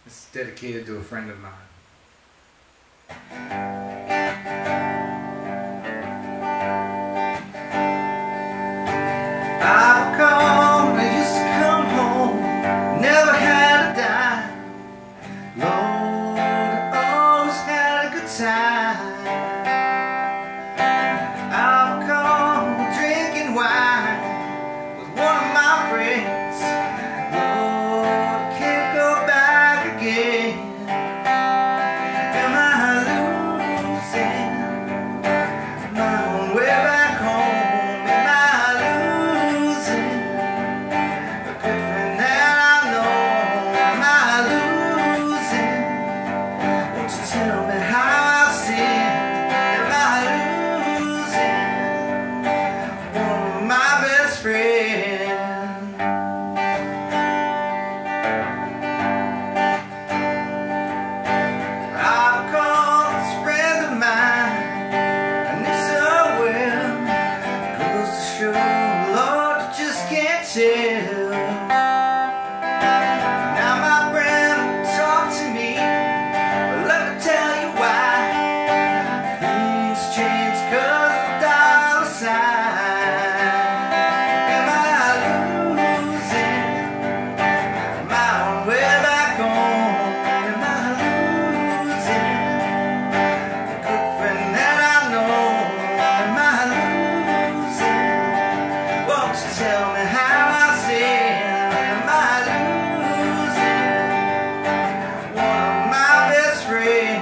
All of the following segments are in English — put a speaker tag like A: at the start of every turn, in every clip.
A: It's dedicated to a friend of mine. I've come, I used to come home, never had a dime. Lord, I always had a good time. I've come drinking wine with one of my friends. Lord, I can't go back again. Am I losing my own way back home? Am I losing a good friend that I know? Am I losing? Won't you tell me how I sin? Am I losing one of my best friends? I've called this friend of mine, I knew so well. Goes to show, Lord, you just can't tell. Now my friend will talk to me, but let me tell you why. Things change 'cause of the dollar sign. Am I losing my own way back home? Am I losing a good friend that I know? Am I losing? Won't you tell me how I sin? Am I losing one of my best friends?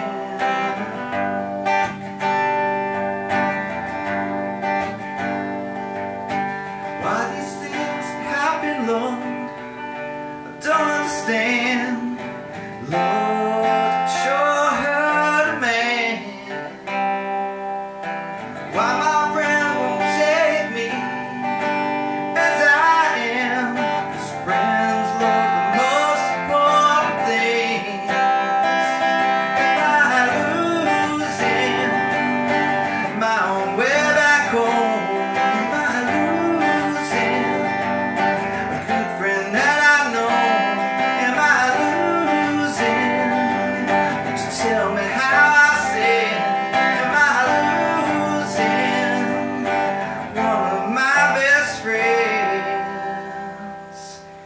A: Why these things happen, Lord, I don't understand. Lord, it sure hurt a man. Why my friend won't take me as I am? 'Cause friends, Lord, the most important things. Am I losing my own way back home? Am I losing a good friend that I know? Am I losing? Won't you tell me how I sin? Am I losing one of my best friends?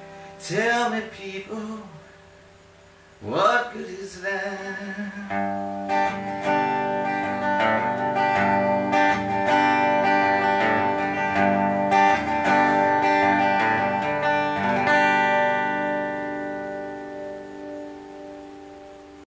A: Tell me, people, what good is that?